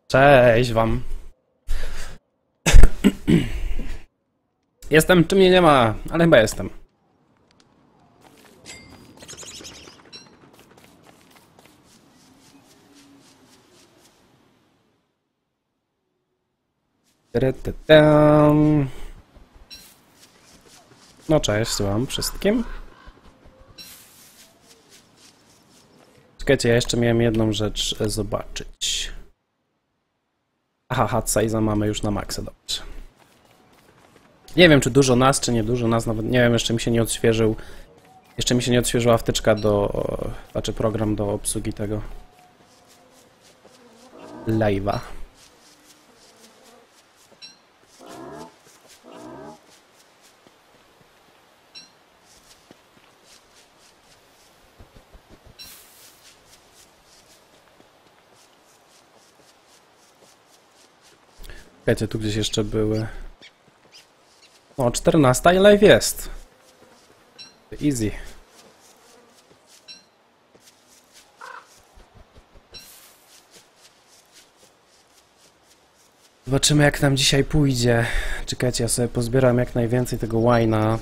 Cześć wam. Jestem, czy mnie nie ma, ale chyba jestem. No cześć wam wszystkim. Czekajcie, ja jeszcze miałem jedną rzecz zobaczyć. Aha, hot size'a mamy już na maksa, dobrze. Nie wiem, czy dużo nas, czy nie dużo nas, nawet nie wiem, jeszcze mi się nie odświeżył. Jeszcze mi się nie odświeżyła wtyczka znaczy program do obsługi tego live'a. Wiecie, tu gdzieś jeszcze były. O, 14 i live jest. Easy. Zobaczymy, jak nam dzisiaj pójdzie. Czekajcie, ja sobie pozbieram jak najwięcej tego wine'a.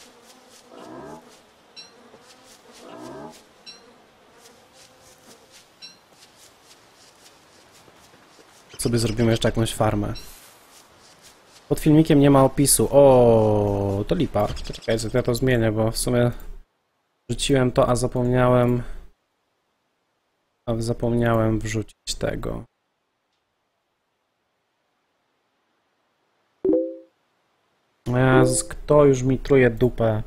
Sobie zrobimy jeszcze jakąś farmę. Pod filmikiem nie ma opisu. O, to lipa. Czekajcie, to ja to zmienię, bo w sumie rzuciłem to, a zapomniałem wrzucić tego. Jezus, kto już mi truje dupę?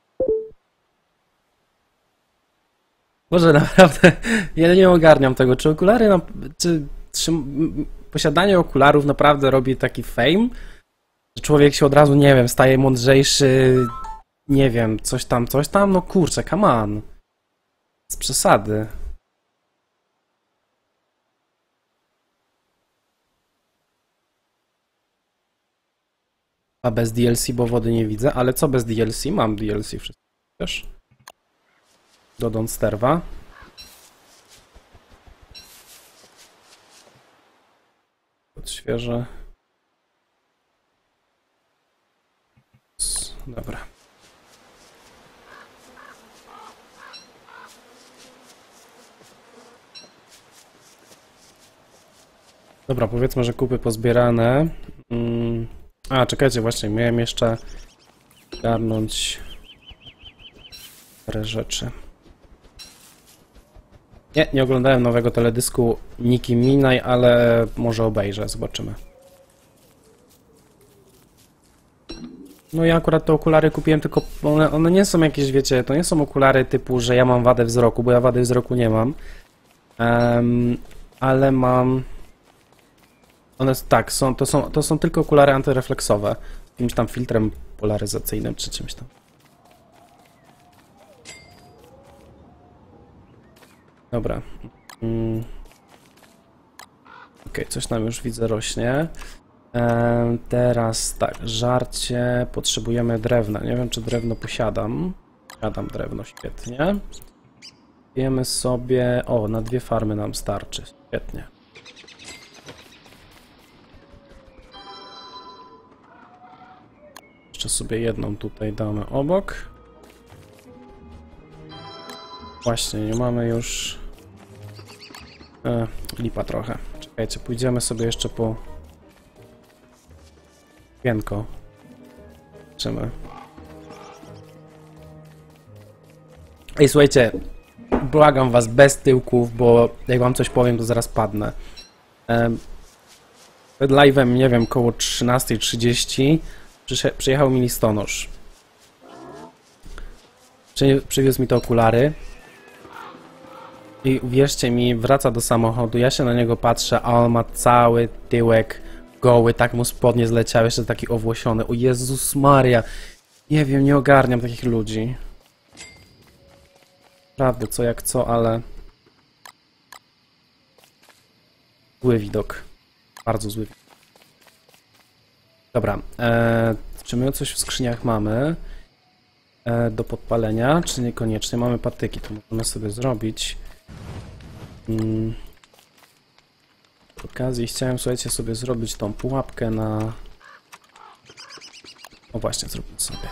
Boże, naprawdę, ja nie ogarniam tego. Czy okulary, czy posiadanie okularów naprawdę robi taki fame? Że człowiek się od razu, nie wiem, staje mądrzejszy, nie wiem, coś tam, no kurczę, come on. Z przesady. A bez DLC, bo wody nie widzę, ale co bez DLC? Mam DLC wszystko też. Do Don't Sterwa. Odświeżę. Dobra. Dobra, powiedzmy, że kupy pozbierane. A, czekajcie, właśnie, miałem jeszcze garnąć parę rzeczy. Nie oglądałem nowego teledysku Nicki Minaj, ale może obejrzę, zobaczymy. No ja akurat te okulary kupiłem, tylko one nie są jakieś, wiecie, to nie są okulary typu, że ja mam wadę wzroku, bo ja wady wzroku nie mam. Ale mam... One tak, to są tylko okulary antyrefleksowe. Jakimś tam filtrem polaryzacyjnym czy czymś tam. Dobra. Okej, coś nam już widzę rośnie. Teraz tak, żarcie. Potrzebujemy drewna. Nie wiem, czy drewno posiadam. Posiadam drewno, świetnie. Wiemy sobie... O, na 2 farmy nam starczy. Świetnie. Jeszcze sobie jedną tutaj damy obok. Właśnie, nie mamy już... lipa trochę. Czekajcie, pójdziemy sobie jeszcze po... Pienko. Zobaczymy. Ej, słuchajcie, błagam was bez tyłków, bo jak wam coś powiem, to zaraz padnę. Przed live'em, nie wiem, koło 13:30 przyjechał mi listonosz. Przywiózł mi te okulary. I uwierzcie mi, wraca do samochodu, ja się na niego patrzę, a on ma cały tyłek goły, tak mu spodnie zleciały, jeszcze taki owłosiony. O Jezus Maria, nie wiem, nie ogarniam takich ludzi. Prawda, co jak co, ale... Zły widok. Bardzo zły widok. Dobra, czy my coś w skrzyniach mamy? Do podpalenia, czy niekoniecznie? Mamy patyki, to możemy sobie zrobić. Przy okazji chciałem, słuchajcie, sobie zrobić tą pułapkę na... O właśnie, zróbmy sobie.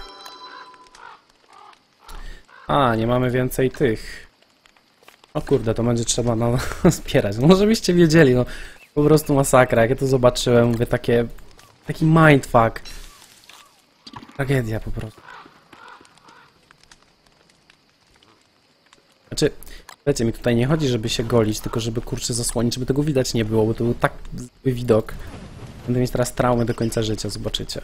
A, nie mamy więcej tych. O kurde, to będzie trzeba zbierać. No żebyście wiedzieli, no po prostu masakra. Jak ja to zobaczyłem, mówię, taki mindfuck. Tragedia po prostu. Znaczy, wiecie, mi tutaj nie chodzi, żeby się golić, tylko żeby kurczę zasłonić, żeby tego widać nie było, bo to był tak zły widok. Będę mieć teraz traumy do końca życia, zobaczycie.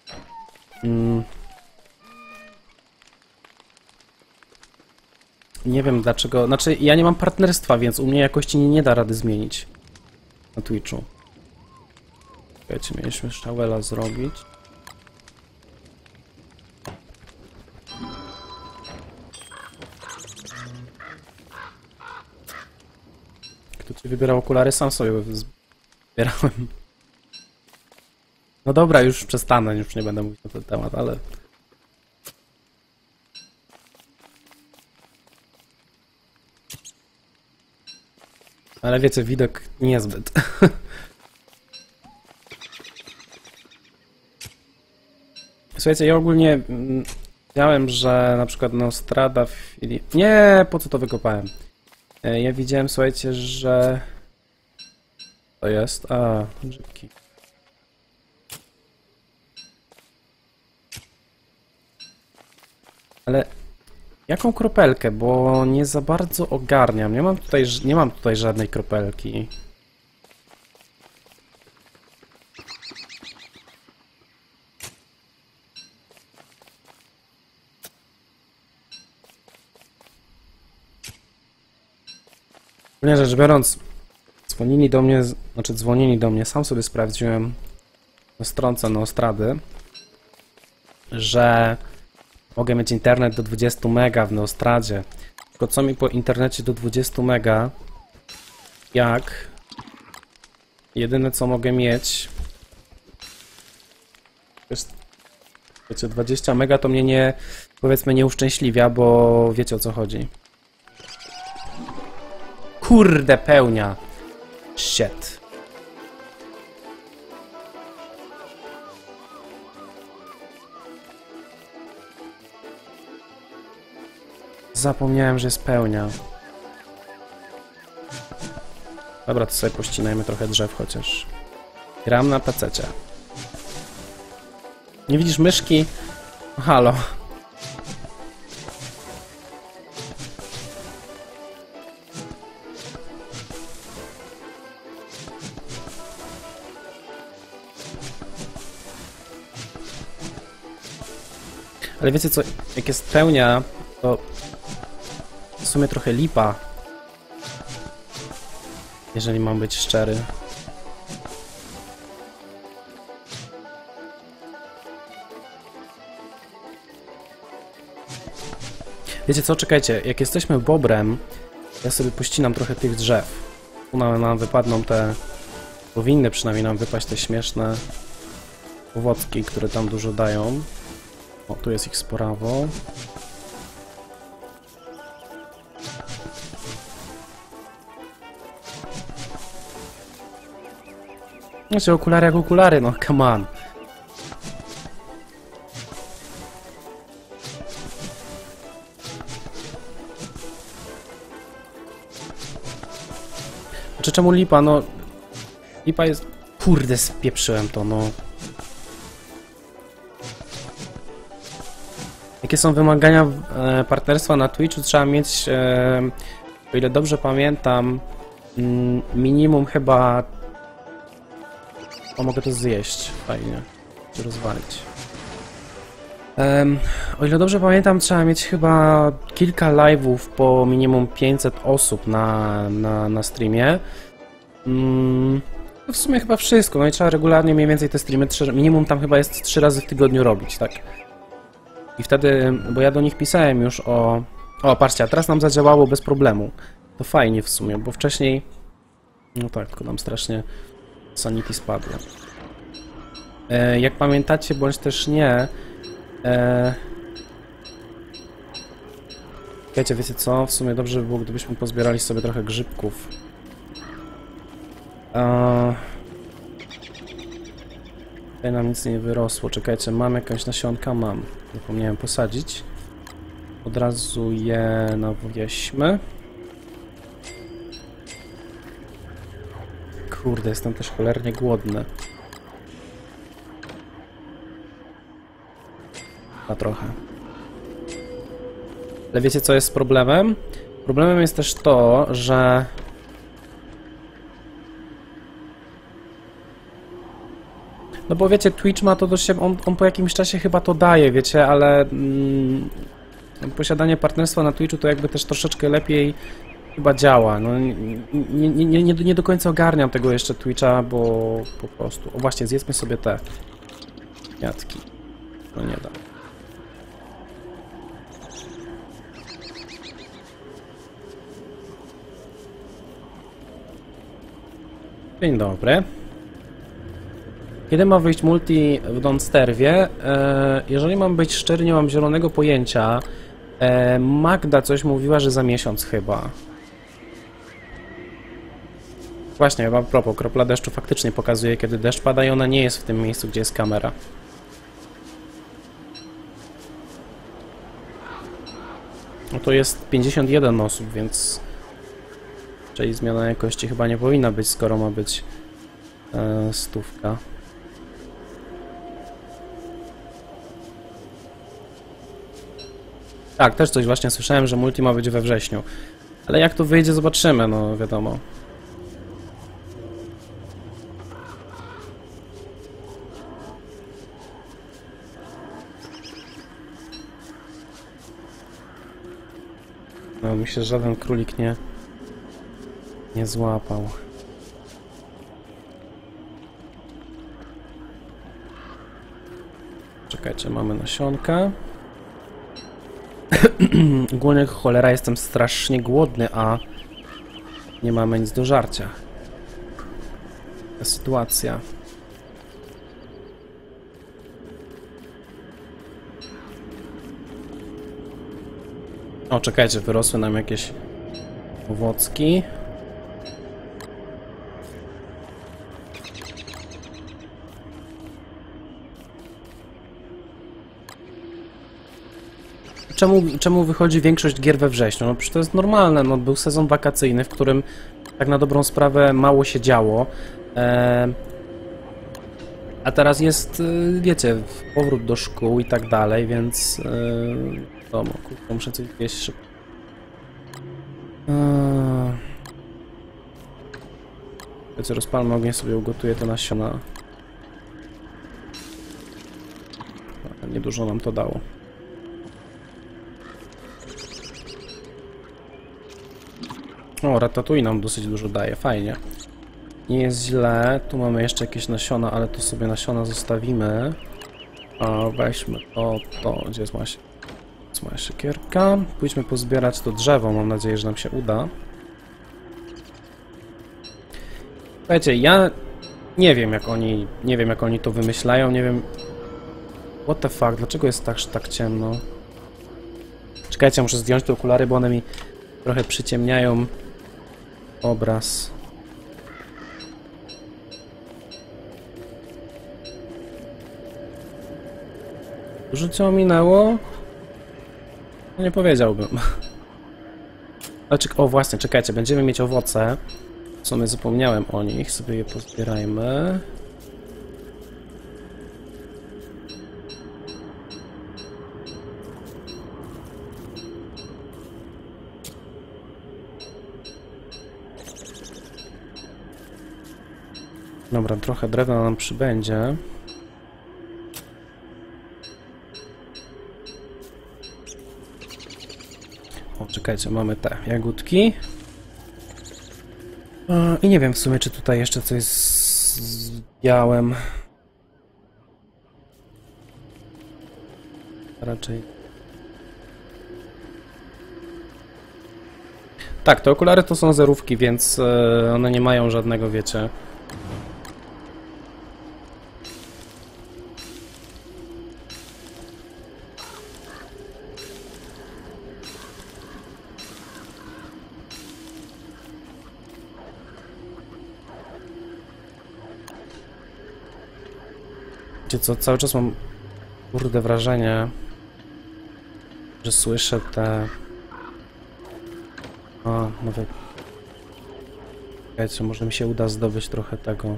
Nie wiem dlaczego, znaczy ja nie mam partnerstwa, więc u mnie jakości nie da rady zmienić na Twitchu. Wiecie, mieliśmy Shawela zrobić. Kto ci wybierał okulary? Sam sobie zbierałem. No dobra, już przestanę, już nie będę mówić na ten temat, ale... Ale wiecie, widok niezbyt. Słuchajcie, ja ogólnie widziałem, że na przykład Nostrada Nie, po co to wykopałem? Ja widziałem, słuchajcie, że... To jest... A, grzybki. Ale... Jaką kropelkę? Bo nie za bardzo ogarniam. Nie mam tutaj żadnej kropelki. Nie, rzecz biorąc, dzwonili do mnie, sam sobie sprawdziłem na stronce Nostrady, że mogę mieć internet do 20 mega w Neostradzie. Tylko co mi po internecie do 20 mega, jak jedyne co mogę mieć jest, wiecie, 20 mega to mnie nie, powiedzmy, nie uszczęśliwia, bo wiecie o co chodzi. Kurde, pełnia. Shit. Zapomniałem, że jest pełnia. Dobra, to sobie pościnajmy trochę drzew chociaż. Gram na pececie. Nie widzisz myszki? Halo. Ale wiecie co, jak jest pełnia, to w sumie trochę lipa, jeżeli mam być szczery. Wiecie co, czekajcie, jak jesteśmy bobrem, ja sobie pościnam trochę tych drzew. Tu nam wypadną te, powinny przynajmniej nam wypaść te śmieszne owocki, które tam dużo dają. O, tu jest ich sporawo. Znaczy okulary jak okulary, no come on. Znaczy czemu lipa, no... Lipa jest... Kurde, spieprzyłem to, no. Jakie są wymagania partnerstwa na Twitchu? Trzeba mieć, o ile dobrze pamiętam, minimum chyba... O, mogę to zjeść. Fajnie. Czy rozwalić. O ile dobrze pamiętam, trzeba mieć chyba kilka live'ów po minimum 500 osób na streamie. To w sumie chyba wszystko. No i trzeba regularnie mniej więcej te streamy, minimum tam chyba jest 3 razy w tygodniu robić, tak? I wtedy, bo ja do nich pisałem już o... O, patrzcie, a teraz nam zadziałało bez problemu. To fajnie w sumie, bo wcześniej... No tak, tylko nam strasznie sanity spadło. Jak pamiętacie, bądź też nie... Wiecie co? W sumie dobrze by było, gdybyśmy pozbierali sobie trochę grzybków. Tutaj nam nic nie wyrosło. Czekajcie, mam jakąś nasionka? Mam. Zapomniałem posadzić. Od razu je nawieśmy. Kurde, jestem też cholernie głodny. A trochę. Ale wiecie, co jest problemem? Problemem jest też to, że... No bo wiecie, Twitch ma to do siebie, on po jakimś czasie chyba to daje, wiecie, ale posiadanie partnerstwa na Twitchu to jakby też troszeczkę lepiej chyba działa. No, nie do końca ogarniam tego jeszcze Twitcha, bo po prostu... O właśnie, zjedzmy sobie te kwiatki. No nie da. Dzień dobry. Kiedy ma wyjść multi w Donsterwie? Jeżeli mam być szczery, nie mam zielonego pojęcia. Magda coś mówiła, że za miesiąc chyba. Właśnie, a propos, kropla deszczu faktycznie pokazuje, kiedy deszcz pada i ona nie jest w tym miejscu, gdzie jest kamera. No to jest 51 osób, więc... Czyli zmiana jakości chyba nie powinna być, skoro ma być 100. Tak, też coś właśnie słyszałem, że multi ma być we wrześniu. Ale jak to wyjdzie, zobaczymy, no wiadomo. No, myślę, że żaden królik nie złapał. Czekajcie, mamy nasionka. Ogólnie cholera, jestem strasznie głodny, a nie mamy nic do żarcia. Ta sytuacja. O, czekajcie, wyrosły nam jakieś owocki. Czemu wychodzi większość gier we wrześniu? No przecież to jest normalne, no był sezon wakacyjny, w którym tak na dobrą sprawę mało się działo. A teraz jest, wiecie, powrót do szkół i tak dalej, więc... Kurczę, muszę coś jeść szybko. Wiecie, rozpalmy ogień, sobie ugotuję te nasiona. Niedużo nam to dało. O, ratatouille nam dosyć dużo daje, fajnie. Nie jest źle, tu mamy jeszcze jakieś nasiona, ale tu sobie nasiona zostawimy. A weźmy to, gdzie jest moja siekierka. Pójdźmy pozbierać to drzewo, mam nadzieję, że nam się uda. Słuchajcie, ja nie wiem jak oni to wymyślają, nie wiem... What the fuck, dlaczego jest tak ciemno? Czekajcie, muszę zdjąć te okulary, bo one mi trochę przyciemniają obraz. Dużo co minęło? No nie powiedziałbym. O właśnie, czekajcie, będziemy mieć owoce. W sumie zapomniałem o nich, sobie je pozbierajmy. Dobra, trochę drewna nam przybędzie. O, czekajcie, mamy te jagódki. I nie wiem w sumie, czy tutaj jeszcze coś zjąłem. Raczej... Tak, te okulary to są zerówki, więc one nie mają żadnego, wiecie... Wiecie co, cały czas mam kurde wrażenie, że słyszę te... A, nawet... Czekajcie, może mi się uda zdobyć trochę tego.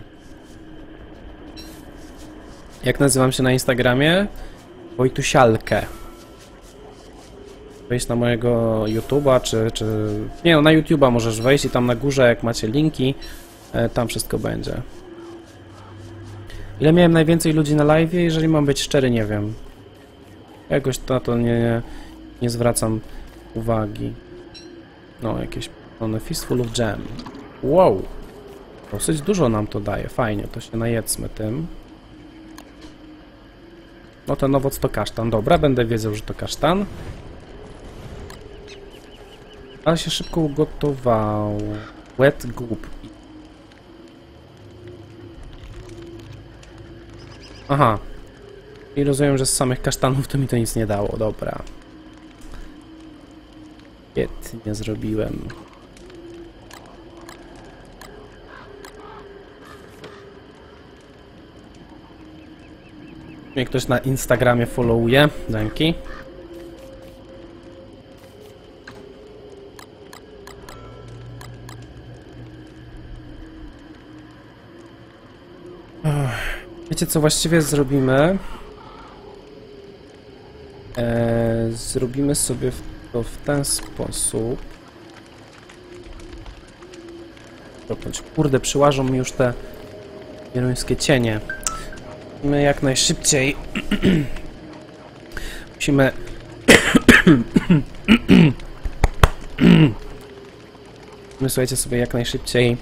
Jak nazywam się na Instagramie? Wojtusialkę. Wejść na mojego YouTube'a, czy... Nie no, na YouTube'a możesz wejść i tam na górze, jak macie linki, tam wszystko będzie. Ile miałem najwięcej ludzi na live? Jeżeli mam być szczery, nie wiem. Jakoś na to nie zwracam uwagi. No, jakieś... No, Fistful of Jam. Wow! Dosyć dużo nam to daje, fajnie, to się najedzmy tym. No ten owoc to kasztan, dobra, będę wiedział, że to kasztan. Ale się szybko ugotował. Wet goop. Aha. I rozumiem, że z samych kasztanów to mi to nic nie dało, dobra. Świetnie zrobiłem. Mnie ktoś na Instagramie followuje, dzięki. Wiecie co właściwie zrobimy? Zrobimy sobie to w ten sposób. Kurde, przyłażą mi już te wieluńskie cienie. My jak najszybciej musimy słuchajcie sobie jak najszybciej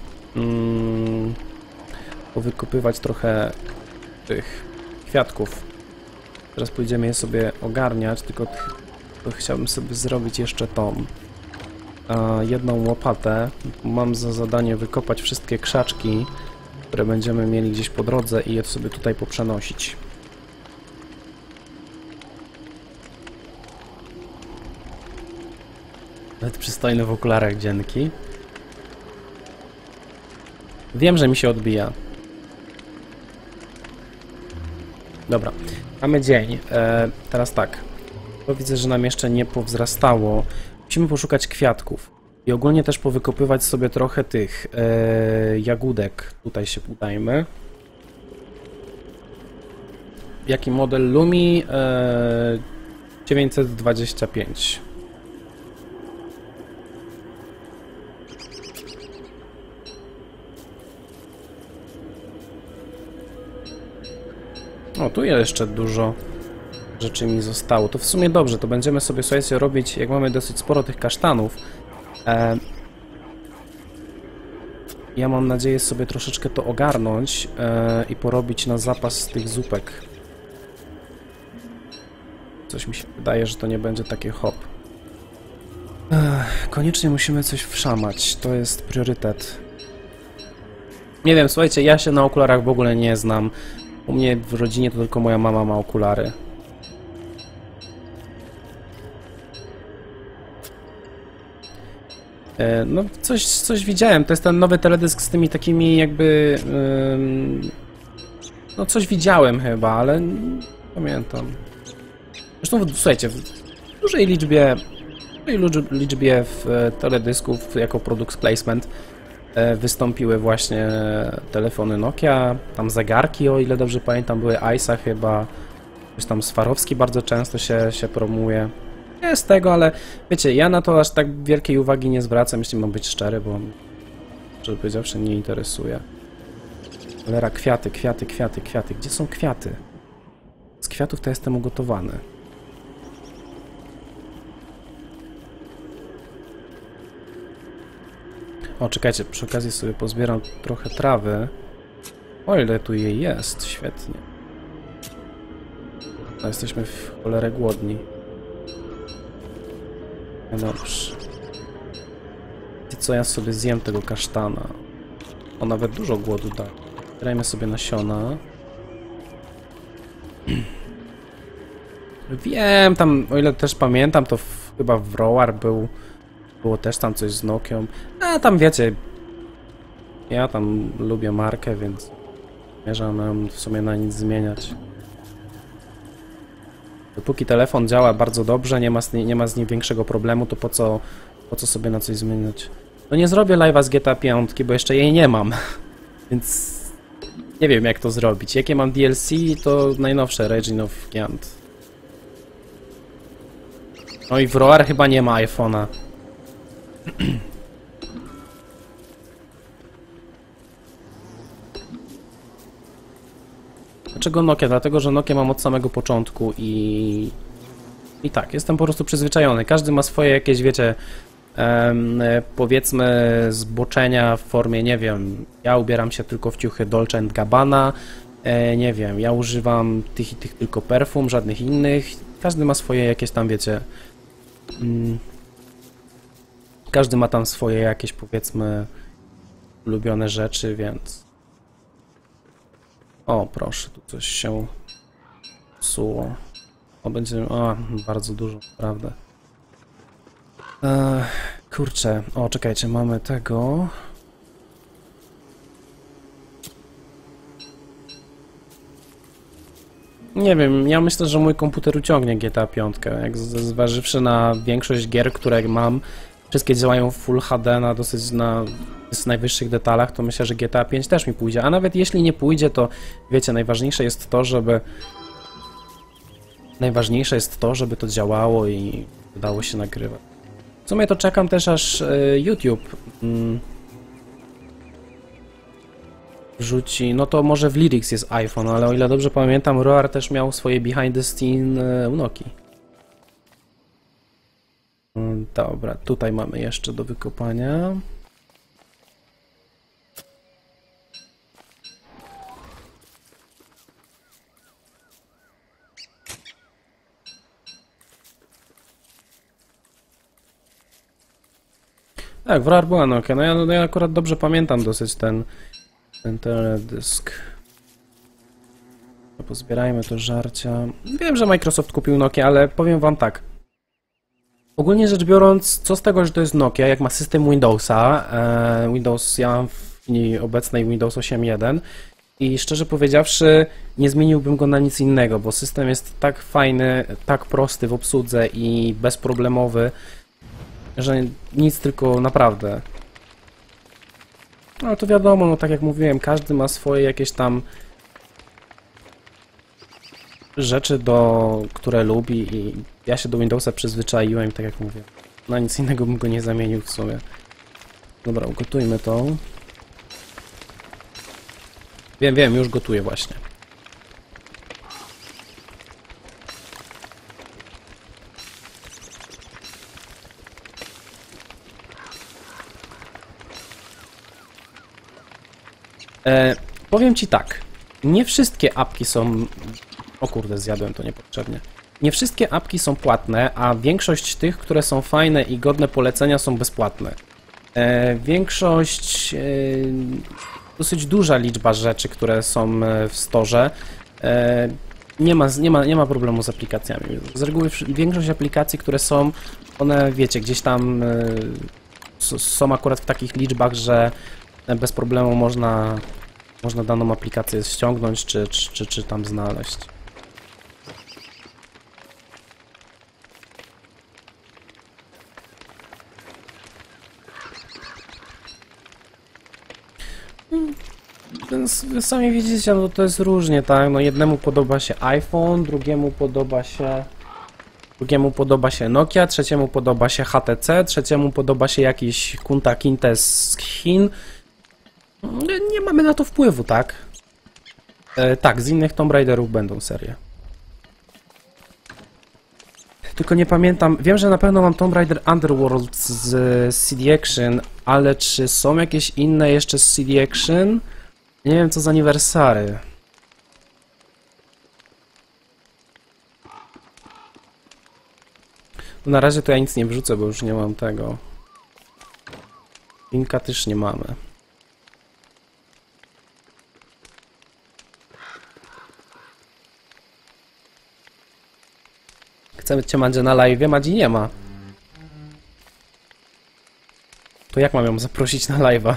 powykopywać trochę tych kwiatków. Teraz pójdziemy je sobie ogarniać, tylko to chciałbym sobie zrobić jeszcze tą jedną łopatę. Mam za zadanie wykopać wszystkie krzaczki, które będziemy mieli gdzieś po drodze i je sobie tutaj poprzenosić. Nawet przystojny w okularach, dzięki. Wiem, że mi się odbija. Dobra, mamy dzień. Teraz tak. To widzę, że nam jeszcze nie powzrastało. Musimy poszukać kwiatków. I ogólnie też powykopywać sobie trochę tych jagódek. Tutaj się udajmy. Jaki model Lumi? 925. O, tu jeszcze dużo rzeczy mi zostało. To w sumie dobrze, to będziemy sobie, słuchajcie, robić, jak mamy dosyć sporo tych kasztanów. Ja mam nadzieję sobie troszeczkę to ogarnąć i porobić na zapas tych zupek. Coś mi się wydaje, że to nie będzie takie hop. Koniecznie musimy coś wszamać, to jest priorytet. Nie wiem, słuchajcie, ja się na okularach w ogóle nie znam. U mnie w rodzinie to tylko moja mama ma okulary. No, coś widziałem. To jest ten nowy teledysk z tymi takimi jakby... no, coś widziałem chyba, ale nie pamiętam. Zresztą, słuchajcie, w dużej liczbie teledysków jako product placement wystąpiły właśnie telefony Nokia, tam zegarki, o ile dobrze pamiętam, były Aisa chyba, coś tam Swarowski bardzo często się promuje. Jest tego, ale wiecie, ja na to aż tak wielkiej uwagi nie zwracam, jeśli mam być szczery, bo szczerze powiedziawszy nie interesuje. Cholera, kwiaty. Gdzie są kwiaty? Z kwiatów to jestem ugotowany. O, czekajcie, przy okazji sobie pozbieram trochę trawy. O, ile tu jej jest, świetnie. No, jesteśmy w cholerę głodni. No dobrze. I co, ja sobie zjem tego kasztana. O, nawet dużo głodu da. Zbierajmy sobie nasiona. Wiem, tam, o ile też pamiętam, to chyba w Roar było też tam coś z Nokią. A tam wiecie, ja tam lubię markę, więc nie zamierzam w sumie na nic zmieniać. Dopóki telefon działa bardzo dobrze, nie ma z nim większego problemu, to po co sobie na coś zmieniać? No nie zrobię live'a z GTA 5, bo jeszcze jej nie mam, więc nie wiem jak to zrobić. Jakie mam DLC, to najnowsze Regin of Giant. No i w Roar chyba nie ma iPhone'a. Dlaczego Nokia? Dlatego, że Nokia mam od samego początku i tak, jestem po prostu przyzwyczajony. Każdy ma swoje jakieś, wiecie, powiedzmy zboczenia w formie, nie wiem, ja ubieram się tylko w ciuchy Dolce & Gabbana, nie wiem, ja używam tych i tych tylko perfum, żadnych innych. Każdy ma swoje jakieś tam, wiecie, każdy ma tam swoje jakieś, powiedzmy, ulubione rzeczy, więc... O, proszę, tu coś się psuło. O, będzie... O, bardzo dużo, naprawdę. Kurczę. O, czekajcie, mamy tego... Nie wiem, ja myślę, że mój komputer uciągnie GTA 5. Jak zważywszy na większość gier, które mam, wszystkie działają w Full HD na dosyć najwyższych detalach, to myślę, że GTA 5 też mi pójdzie. A nawet jeśli nie pójdzie, to wiecie, najważniejsze jest to, żeby to działało i udało się nagrywać. W sumie to czekam też aż YouTube wrzuci, no to może w Lyrics jest iPhone, ale o ile dobrze pamiętam, Roar też miał swoje behind the scene u Nokii. Dobra, tutaj mamy jeszcze do wykopania. Tak, w Roar była Nokia. No ja akurat dobrze pamiętam dosyć ten teledysk. Pozbierajmy to żarcia. Wiem, że Microsoft kupił Nokia, ale powiem wam tak. Ogólnie rzecz biorąc, co z tego, że to jest Nokia, jak ma system Windowsa, ja mam w chwili obecnej Windows 8.1 i szczerze powiedziawszy nie zmieniłbym go na nic innego, bo system jest tak fajny, tak prosty w obsłudze i bezproblemowy, że nic, tylko naprawdę. No to wiadomo, no tak jak mówiłem, każdy ma swoje jakieś tam rzeczy, które lubi i ja się do Windowsa przyzwyczaiłem, tak jak mówię. Na nic innego bym go nie zamienił w sumie. Dobra, ugotujmy to. Wiem, już gotuję właśnie. Powiem ci tak, nie wszystkie apki są... O kurde, zjadłem to niepotrzebnie. Nie wszystkie apki są płatne, a większość tych, które są fajne i godne polecenia, są bezpłatne. Większość... dosyć duża liczba rzeczy, które są w storze, nie ma problemu z aplikacjami. Z reguły większość aplikacji, które są, one, wiecie, gdzieś tam są akurat w takich liczbach, że bez problemu można daną aplikację ściągnąć, czy tam znaleźć. Więc wy sami widzicie, no to jest różnie, tak? No jednemu podoba się iPhone, drugiemu podoba się Nokia, trzeciemu podoba się HTC, trzeciemu podoba się jakiś Kunta Kinte z Chin. Nie mamy na to wpływu, tak? Tak, z innych Tomb Raiderów będą serie. Tylko nie pamiętam, wiem, że na pewno mam Tomb Raider Underworld z CD Action, ale czy są jakieś inne jeszcze z CD Action? Nie wiem, co za aniversary. No na razie to ja nic nie wrzucę, bo już nie mam tego. Linka też nie mamy. Chcemy cię, Mandzie, na live. Madzi nie ma. To jak mam ją zaprosić na live'a?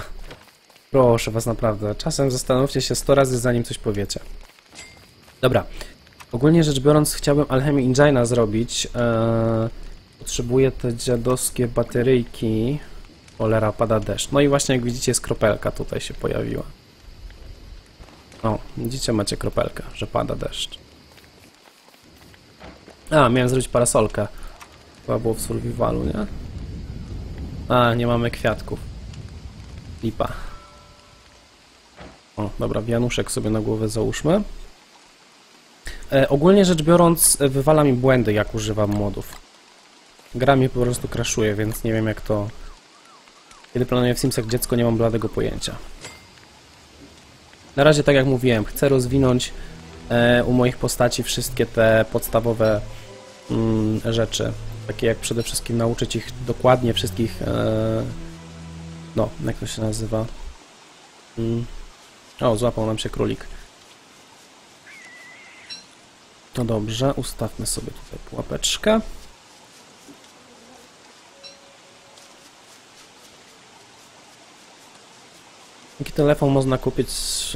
Proszę was, naprawdę. Czasem zastanówcie się 100 razy, zanim coś powiecie. Dobra. Ogólnie rzecz biorąc, chciałbym Alchemy Engine'a zrobić. Potrzebuję te dziadowskie bateryjki. Cholera, pada deszcz. No i właśnie jak widzicie, jest kropelka tutaj się pojawiła. O, widzicie, macie kropelkę, że pada deszcz. A, miałem zrobić parasolkę. Chyba było w survivalu, nie? A, nie mamy kwiatków. Lipa. O, dobra, wianuszek sobie na głowę załóżmy. Ogólnie rzecz biorąc, wywala mi błędy, jak używam modów. Gra mi po prostu crashuje, więc nie wiem jak to... Kiedy planuję w Simsach dziecko, nie mam bladego pojęcia. Na razie, tak jak mówiłem, chcę rozwinąć u moich postaci wszystkie te podstawowe rzeczy. Takie jak przede wszystkim nauczyć ich dokładnie wszystkich... no, jak to się nazywa? O, złapał nam się królik. No dobrze, ustawmy sobie tutaj pułapeczkę. Jaki telefon można kupić?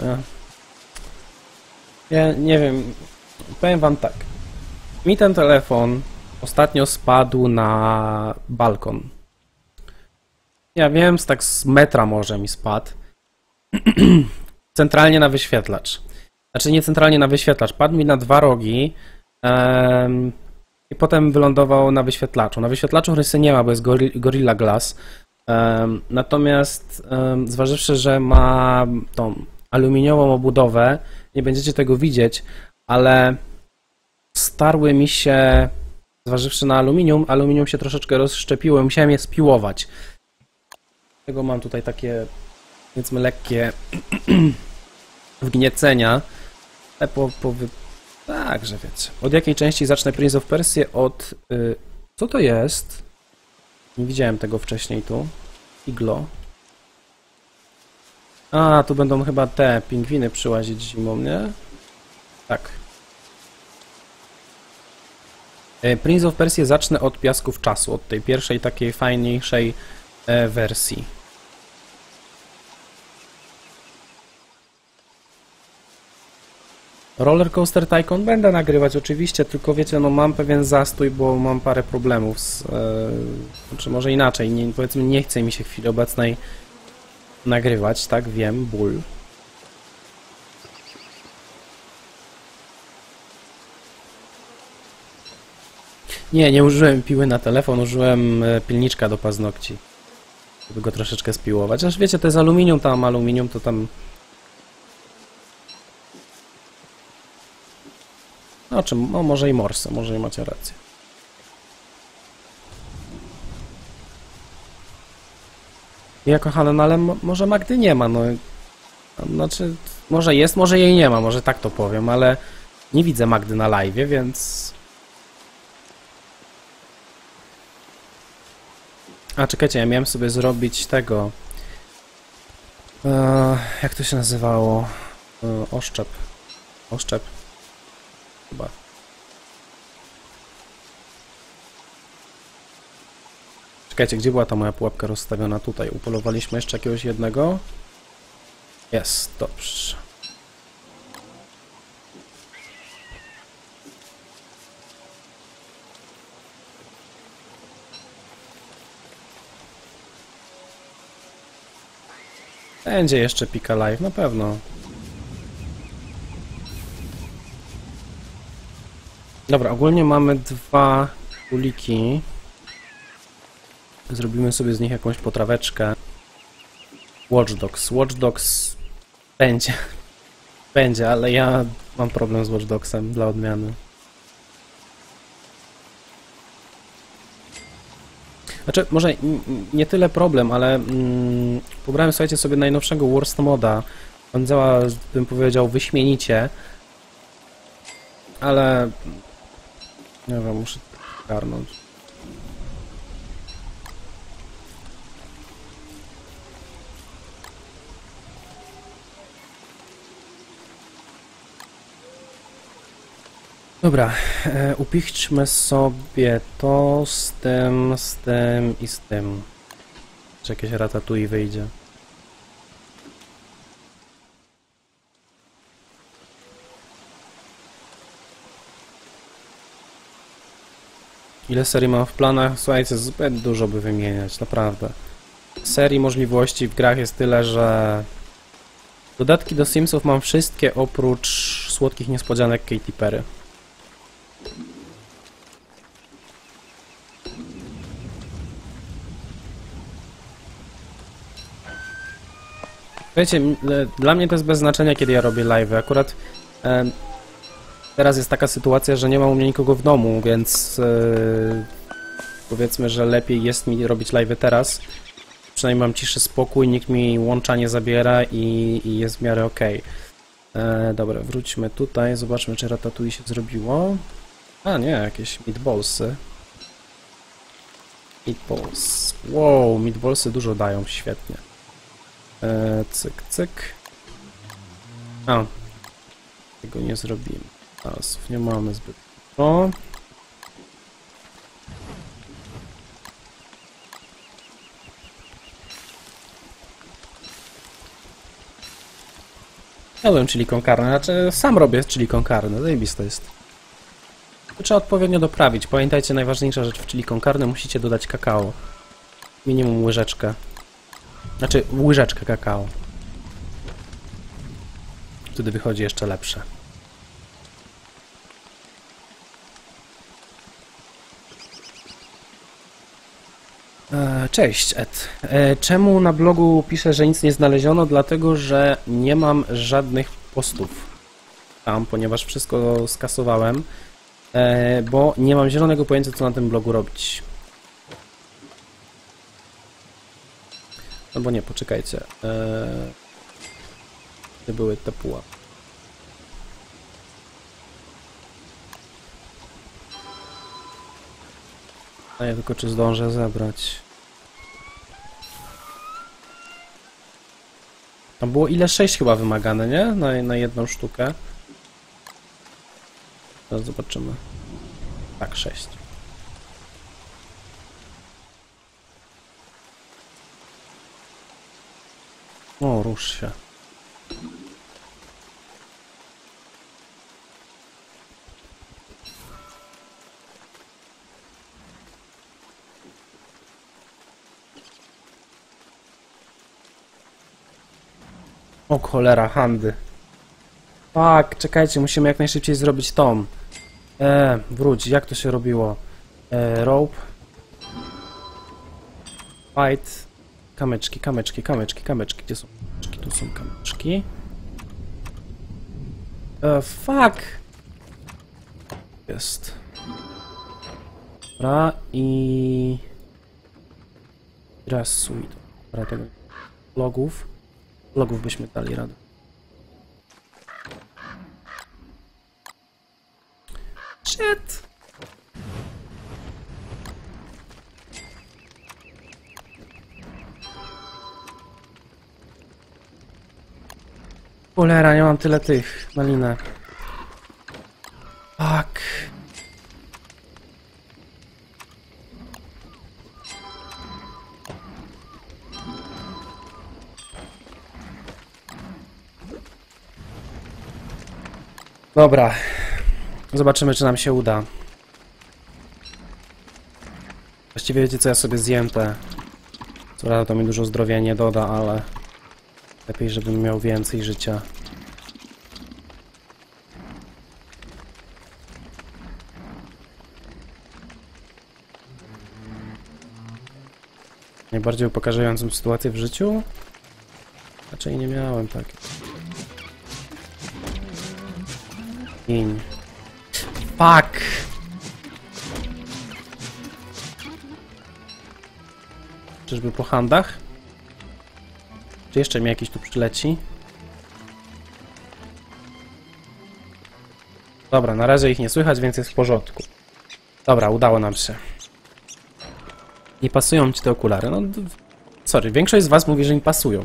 Ja nie wiem. Powiem wam tak. Mi ten telefon ostatnio spadł na balkon. Ja wiem, tak z metra może mi spadł. Centralnie na wyświetlacz. Znaczy nie centralnie na wyświetlacz. Padł mi na 2 rogi. I potem wylądował na wyświetlaczu. Na wyświetlaczu rysy nie ma, bo jest Gorilla Glass. Natomiast zważywszy, że ma tą aluminiową obudowę, nie będziecie tego widzieć, ale starły mi się, zważywszy na aluminium się troszeczkę rozszczepiło, musiałem je spiłować. Dlatego mam tutaj takie, powiedzmy, lekkie wgniecenia. Ale tak, że wiecie. Od jakiej części zacznę Prince of Persia? Od... co to jest? Nie widziałem tego wcześniej tu. Iglo. A, tu będą chyba te pingwiny przyłazić zimą, nie? Tak. Prince of Persia zacznę od Piasków Czasu, od tej pierwszej takiej fajniejszej wersji. Roller Coaster Tycoon będę nagrywać oczywiście, tylko wiecie, no mam pewien zastój, bo mam parę problemów z... znaczy może inaczej, powiedzmy nie chce mi się w chwili obecnej nagrywać, tak, wiem, ból. Nie użyłem piły na telefon, użyłem pilniczka do paznokci, żeby go troszeczkę spiłować. Aż wiecie, to jest aluminium to tam... No czym? No może i morse, może i macie rację. Ja kochana, no ale może Magdy nie ma, no. Znaczy, może jest, może jej nie ma, może tak to powiem, ale nie widzę Magdy na live'ie, więc... A czekajcie, ja miałem sobie zrobić tego... jak to się nazywało? Oszczep. Oszczep. Chyba. Czekajcie, gdzie była ta moja pułapka rozstawiona? Tutaj. Upolowaliśmy jeszcze jakiegoś jednego. Jest, dobrze. Będzie jeszcze Pika Live, na pewno. Dobra, ogólnie mamy 2 króliki. Zrobimy sobie z nich jakąś potraweczkę. Watch Dogs. Watch Dogs będzie. Będzie, ale ja mam problem z Watch Dogsem dla odmiany. Znaczy, może nie tyle problem, ale pobrałem, słuchajcie, sobie najnowszego Worst Moda. On działa, bym powiedział, wyśmienicie. Ale... nie wiem, muszę garnąć. Dobra, upichćmy sobie to z tym i z tym. Czy jakieś ratatouille wyjdzie. Ile serii mam w planach? Słuchajcie, zbyt dużo by wymieniać, naprawdę. Serii możliwości w grach jest tyle, że... Dodatki do Simsów mam wszystkie oprócz słodkich niespodzianek Katy Perry. Wiecie, dla mnie to jest bez znaczenia, kiedy ja robię live'y. Akurat teraz jest taka sytuacja, że nie ma u mnie nikogo w domu, więc powiedzmy, że lepiej jest mi robić live'y teraz. Przynajmniej mam ciszy, spokój, nikt mi łącza nie zabiera i jest w miarę okej. Dobra, wróćmy tutaj, zobaczmy, czy ratatouille się zrobiło. A nie, jakieś meatballsy. Meatballs. Wow, meatballsy dużo dają, świetnie. Cyk, cyk. A, tego nie zrobimy. Tasów nie mamy zbyt dużo. Jadłem chili con carne, znaczy sam robię chili con carne, zajebiste jest. To trzeba odpowiednio doprawić. Pamiętajcie, najważniejsza rzecz w chili con carne, musicie dodać kakao. Minimum łyżeczkę. Znaczy, łyżeczkę kakao. Wtedy wychodzi jeszcze lepsze. Cześć, Ed. Czemu na blogu piszę, że nic nie znaleziono? Dlatego, że nie mam żadnych postów tam, ponieważ wszystko skasowałem, bo nie mam zielonego pojęcia, co na tym blogu robić. Albo nie, poczekajcie. Gdzie były te pułapki? A ja tylko czy zdążę zebrać. Tam było ile? 6 chyba wymagane, nie? Na jedną sztukę. Teraz zobaczymy. Tak, 6. O, rusz się. O cholera, handy. Tak, czekajcie, musimy jak najszybciej zrobić tom. Wróć, jak to się robiło? Rope. Fight. Kamyczki, kamyczki, kamyczki, kamyczki. Gdzie są kamyczki? Tu są kamyczki. Fuck! Jest. Dobra, i... Rasuj. Dobra, tego... Logów. Logów byśmy dali radę. Shit! Cholera, nie mam tyle tych na linę. Fuck. Dobra. Zobaczymy, czy nam się uda. Właściwie wiecie, co ja sobie zjem te... Co prawda to mi dużo zdrowia nie doda, ale... Lepiej, żebym miał więcej życia. Najbardziej upokarzającą sytuację w życiu? Raczej nie miałem takiej. Iń. Fuck! Czyżby po handach? Czy jeszcze mi jakiś tu przyleci? Dobra, na razie ich nie słychać, więc jest w porządku. Dobra, udało nam się. Nie pasują ci te okulary. No, sorry, większość z was mówi, że mi pasują.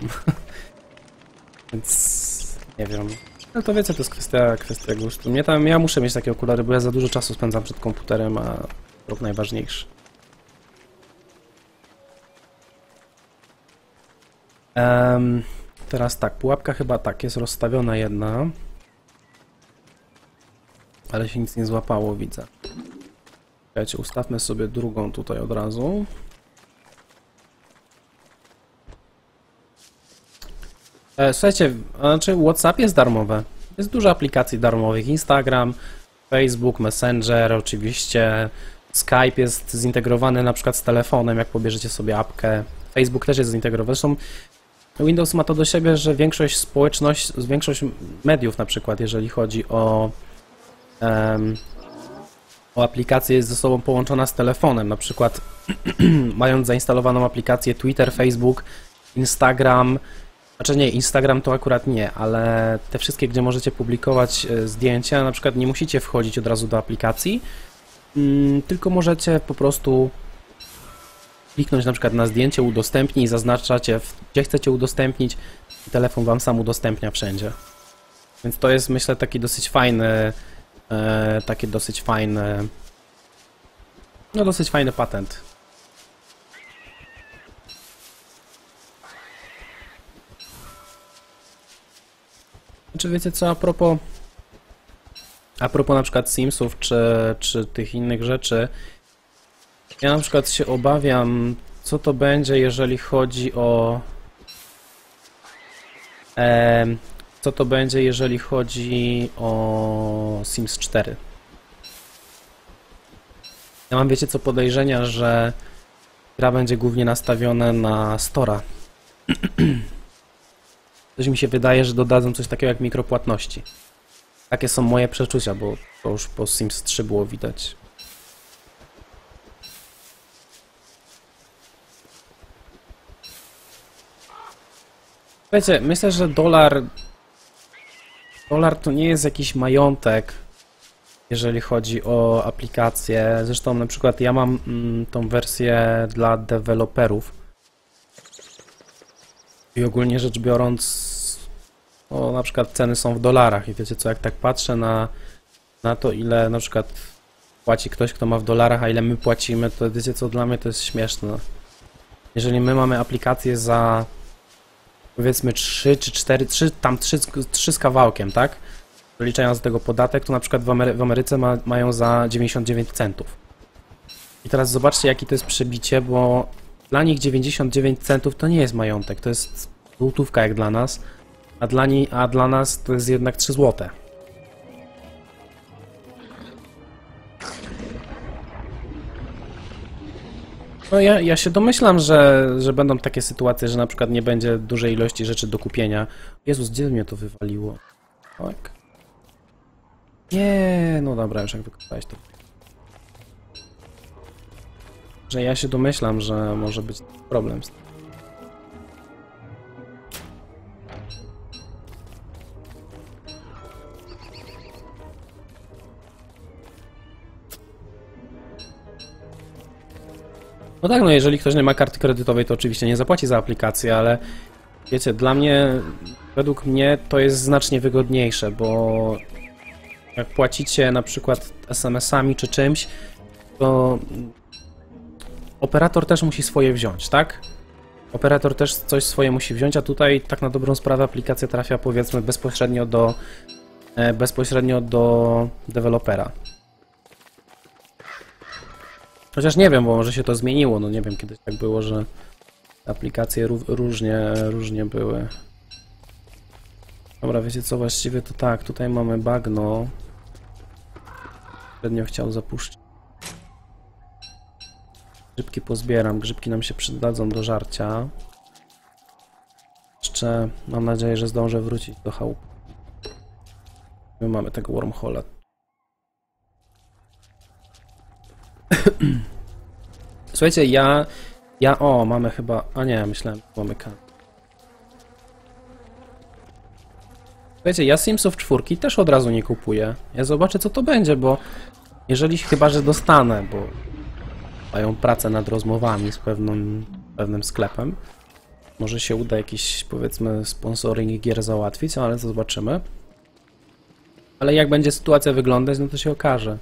Więc... nie wiem. Ale to wiecie, to jest kwestia gustu. Ja muszę mieć takie okulary, bo ja za dużo czasu spędzam przed komputerem, a rok najważniejszy. Teraz tak, pułapka chyba tak, jest rozstawiona jedna. Ale się nic nie złapało, widzę. Słuchajcie, ustawmy sobie drugą tutaj od razu. Słuchajcie, znaczy WhatsApp jest darmowe. Jest dużo aplikacji darmowych. Instagram, Facebook, Messenger, oczywiście Skype jest zintegrowany na przykład z telefonem, jak pobierzecie sobie apkę. Facebook też jest zintegrowany. Zresztą Windows ma to do siebie, że większość mediów na przykład, jeżeli chodzi o aplikację, jest ze sobą połączona z telefonem. Na przykład mając zainstalowaną aplikację Twitter, Facebook, Instagram, znaczy nie, Instagram to akurat nie, ale te wszystkie, gdzie możecie publikować zdjęcia, na przykład nie musicie wchodzić od razu do aplikacji, tylko możecie po prostu kliknąć na przykład na zdjęcie, udostępnij i zaznaczacie, gdzie chcecie udostępnić i telefon wam sam udostępnia wszędzie. Więc to jest, myślę, taki dosyć fajny, dosyć fajny patent. Czy wiecie co, a propos na przykład Simsów, czy tych innych rzeczy, ja na przykład się obawiam, co to będzie, jeżeli chodzi o Sims 4. Ja mam, wiecie co, podejrzenia, że gra będzie głównie nastawiona na Store'a. Coś mi się wydaje, że dodadzą coś takiego jak mikropłatności. Takie są moje przeczucia, bo to już po Sims 3 było widać. Wiecie, myślę, że dolar to nie jest jakiś majątek, jeżeli chodzi o aplikacje. Zresztą na przykład ja mam tą wersję dla deweloperów. I ogólnie rzecz biorąc, na przykład ceny są w dolarach i wiecie co, jak tak patrzę na to, ile na przykład płaci ktoś, kto ma w dolarach, a ile my płacimy, to wiecie co, dla mnie to jest śmieszne. Jeżeli my mamy aplikację za powiedzmy 3 czy 4, 3 z kawałkiem, tak? Przeliczając do tego podatek, to na przykład w Ameryce mają za 99 centów. I teraz zobaczcie, jakie to jest przebicie, bo dla nich 99 centów to nie jest majątek, to jest złotówka jak dla nas, a dla nas to jest jednak 3 złote. No ja się domyślam, że będą takie sytuacje, że na przykład nie będzie dużej ilości rzeczy do kupienia. Jezus, gdzie mnie to wywaliło? Tak? Nie, no dobra, już jak wykonałeś to. Że ja się domyślam, że może być problem z tym. No tak, no jeżeli ktoś nie ma karty kredytowej, to oczywiście nie zapłaci za aplikację, ale wiecie, dla mnie, według mnie to jest znacznie wygodniejsze, bo jak płacicie na przykład SMS-ami czy czymś, to operator też musi swoje wziąć, tak? Operator też coś swoje musi wziąć, a tutaj tak na dobrą sprawę aplikacja trafia, powiedzmy, bezpośrednio do dewelopera. Chociaż nie wiem, bo może się to zmieniło, no nie wiem, kiedyś tak było, że aplikacje różnie były. Dobra, wiecie co, właściwie to tak, tutaj mamy bagno. Średnio chciał zapuścić. Grzybki pozbieram, grzybki nam się przydadzą do żarcia. Jeszcze mam nadzieję, że zdążę wrócić do chałupy. My mamy tego wormhola. Słuchajcie, mamy chyba, a nie, myślałem, że mamy kan. Słuchajcie, ja Simsów 4 też od razu nie kupuję. Ja zobaczę, co to będzie, bo chyba, że dostanę, bo mają pracę nad rozmowami z pewnym sklepem. Może się uda jakiś, powiedzmy, sponsoring gier załatwić, ale to zobaczymy. Ale jak będzie sytuacja wyglądać, no to się okaże.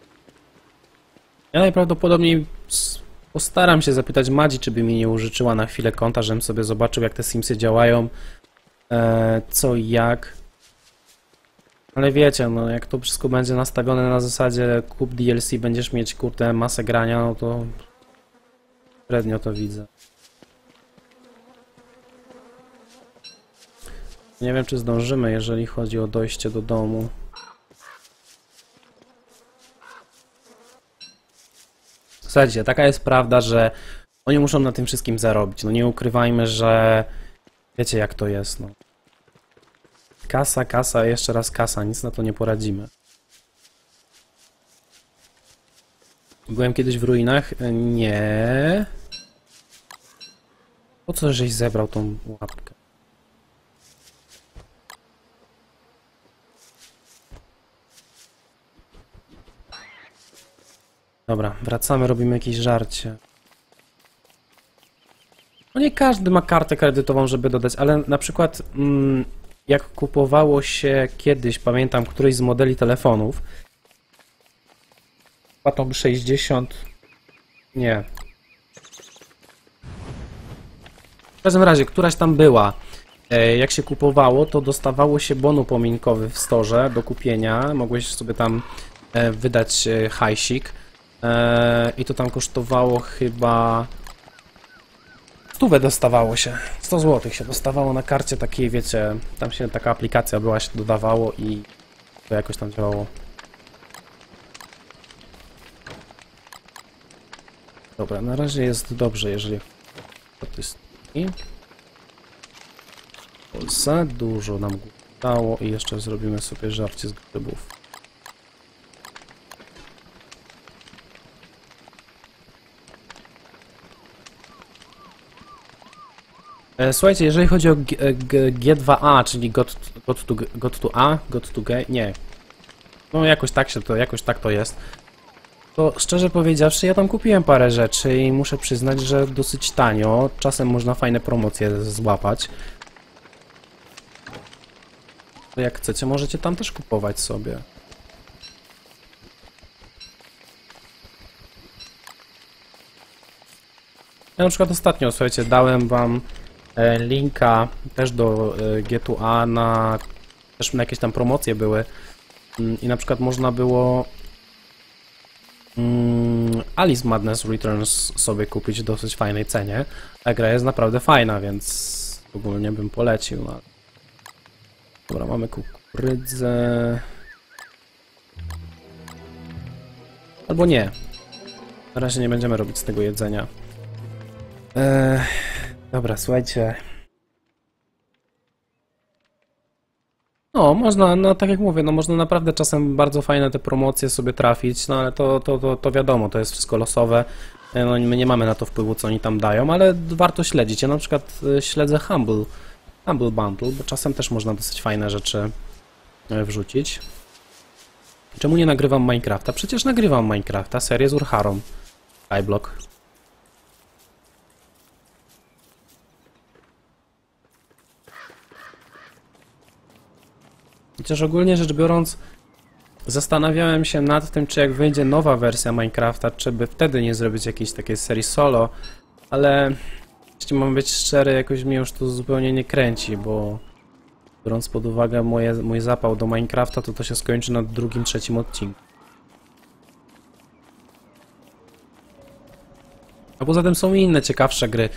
Ja najprawdopodobniej postaram się zapytać Madzi, czy by mi nie użyczyła na chwilę konta, żebym sobie zobaczył, jak te Simsy działają, co i jak. Ale wiecie, no jak to wszystko będzie nastawione na zasadzie kup DLC, będziesz mieć kurde masę grania, no to średnio to widzę. Nie wiem, czy zdążymy, jeżeli chodzi o dojście do domu. Słuchajcie, taka jest prawda, że oni muszą na tym wszystkim zarobić. No nie ukrywajmy, że wiecie jak to jest, no. Kasa, kasa, jeszcze raz kasa, nic na to nie poradzimy. Byłem kiedyś w ruinach? Nie. Po co żeś zebrał tą łapkę? Dobra, wracamy, robimy jakieś żarcie. No nie każdy ma kartę kredytową, żeby dodać, ale na przykład jak kupowało się kiedyś, pamiętam, któryś z modeli telefonów, Atom 60, nie. W każdym razie, któraś tam była. Jak się kupowało, to dostawało się bon upominkowy w storze do kupienia. Mogłeś sobie tam wydać hajsik. I to tam kosztowało chyba 100 dostawało się. 100 zł się dostawało na karcie takiej, wiecie, tam się taka aplikacja była, się dodawało i to jakoś tam działało. Dobra, na razie jest dobrze, jeżeli statystyki. Polsce dużo nam dało i jeszcze zrobimy sobie żarcie z grzybów. Słuchajcie, jeżeli chodzi o G2A, czyli God to G, nie. No jakoś tak to jest. To szczerze powiedziawszy, ja tam kupiłem parę rzeczy i muszę przyznać, że dosyć tanio. Czasem można fajne promocje złapać. To jak chcecie, możecie tam też kupować sobie. Ja na przykład ostatnio, słuchajcie, dałem wam linka też do G2A na... też na jakieś tam promocje były. I na przykład można było Alice Madness Returns sobie kupić w dosyć fajnej cenie. Ta gra jest naprawdę fajna, więc ogólnie bym polecił. No. Dobra, mamy kukurydzę. Albo nie. Na razie nie będziemy robić z tego jedzenia. Dobra, słuchajcie. No, można, no tak jak mówię, no można naprawdę czasem bardzo fajne te promocje sobie trafić, no ale to wiadomo, to jest wszystko losowe. No my nie mamy na to wpływu, co oni tam dają, ale warto śledzić. Ja na przykład śledzę Humble Bundle, bo czasem też można dosyć fajne rzeczy wrzucić. Czemu nie nagrywam Minecrafta? Przecież nagrywam Minecrafta, serię z Urharą. Skyblock. Chociaż ogólnie rzecz biorąc, zastanawiałem się nad tym, czy jak wyjdzie nowa wersja Minecrafta, czy by wtedy nie zrobić jakiejś takiej serii solo, ale jeśli mam być szczery, jakoś mnie już to zupełnie nie kręci, bo biorąc pod uwagę mój zapał do Minecrafta, to się skończy na drugim, trzecim odcinku. A poza tym są inne ciekawsze gry.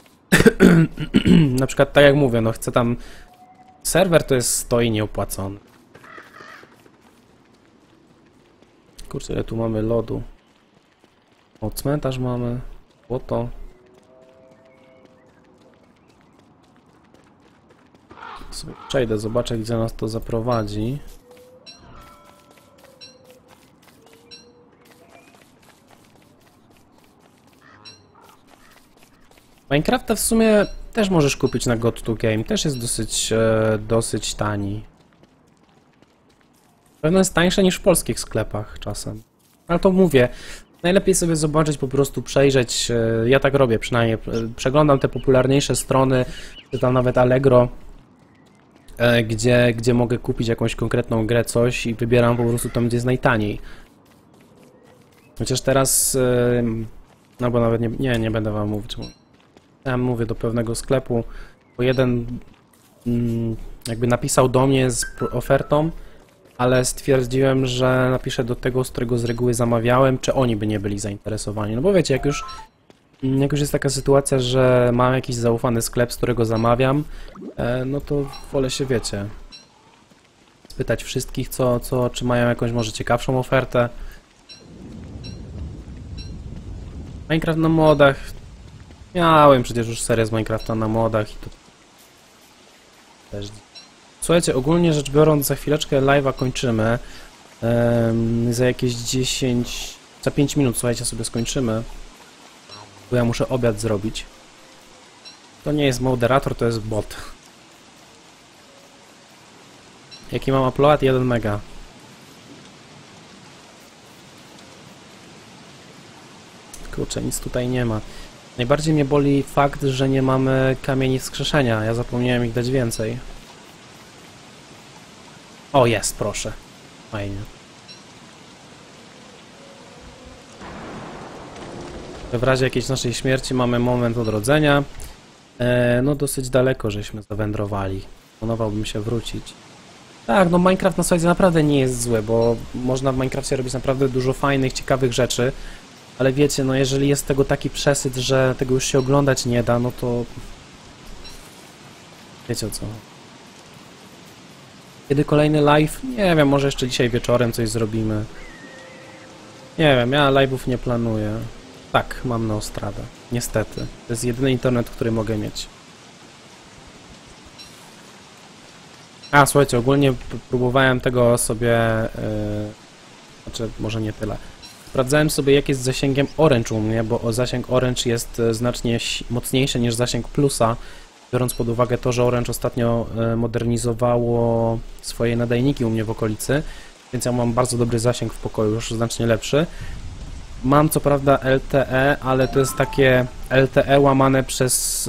Na przykład tak jak mówię, no chcę tam... Serwer to stoi nieopłacony. Kurczę, ile tu mamy lodu. O, cmentarz mamy. Złoto. Sobie przejdę, zobaczę, gdzie nas to zaprowadzi. Minecrafta w sumie też możesz kupić na God2Game, też jest dosyć tani. Pewno jest tańsze niż w polskich sklepach czasem. Ale to mówię, najlepiej sobie zobaczyć, po prostu przejrzeć, ja tak robię przynajmniej, przeglądam te popularniejsze strony, czy tam nawet Allegro, gdzie mogę kupić jakąś konkretną grę, coś i wybieram po prostu tam, gdzie jest najtaniej. Chociaż teraz, no bo nawet nie będę wam mówić. Ja mówię do pewnego sklepu, bo jeden jakby napisał do mnie z ofertą ale stwierdziłem, że napiszę do tego, z którego z reguły zamawiałem, czy oni by nie byli zainteresowani. No bo wiecie, jak już jest taka sytuacja, że mam jakiś zaufany sklep, z którego zamawiam, no to wolę się, wiecie, spytać wszystkich, czy mają jakąś może ciekawszą ofertę. Minecraft na modach. Miałem przecież już serię z Minecrafta na modach i to też. Słuchajcie, ogólnie rzecz biorąc, za chwileczkę live'a kończymy. Za jakieś 5 minut, słuchajcie, sobie skończymy. Bo ja muszę obiad zrobić. To nie jest moderator, to jest bot. Jaki mam upload? 1 mega. Kurczę, nic tutaj nie ma. Najbardziej mnie boli fakt, że nie mamy kamieni wskrzeszenia. Ja zapomniałem ich dać więcej. O, jest, proszę. Fajnie. W razie jakiejś naszej śmierci mamy moment odrodzenia. No dosyć daleko żeśmy zawędrowali. Planowałbym się wrócić. Tak, no Minecraft na słuchajcie naprawdę nie jest zły, bo można w Minecrafcie robić naprawdę dużo fajnych, ciekawych rzeczy. Ale wiecie, no jeżeli jest tego taki przesyt, że tego już się oglądać nie da, no to... Wiecie o co? Kiedy kolejny live? Nie wiem, może jeszcze dzisiaj wieczorem coś zrobimy. Nie wiem, ja live'ów nie planuję. Tak, mam Neostradę. Niestety. To jest jedyny internet, który mogę mieć. A, słuchajcie, ogólnie próbowałem tego sobie... Znaczy, może nie tyle. Sprawdzałem sobie, jak jest z zasięgiem Orange u mnie, bo zasięg Orange jest znacznie mocniejszy niż zasięg Plusa, biorąc pod uwagę to, że Orange ostatnio modernizowało swoje nadajniki u mnie w okolicy, więc ja mam bardzo dobry zasięg w pokoju, już znacznie lepszy. Mam co prawda LTE, ale to jest takie LTE łamane przez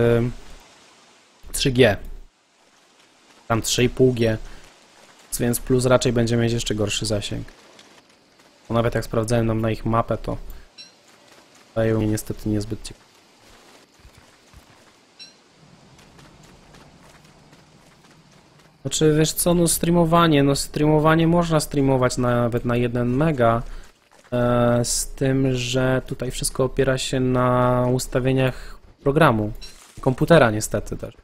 3G. Tam 3,5G, więc Plus raczej będzie mieć jeszcze gorszy zasięg. Bo nawet jak sprawdzałem nam na ich mapę, to dają mnie niestety niezbyt ciekawe. Znaczy, wiesz co, no streamowanie można streamować nawet na 1 mega, z tym, że tutaj wszystko opiera się na ustawieniach programu, komputera niestety też.